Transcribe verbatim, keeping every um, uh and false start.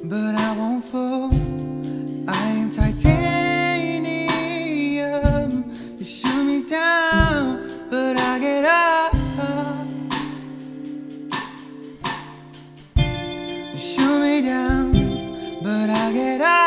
but I won't fall. I am titanium. You shoot me down, but I get up. You shoot me down, but I get up.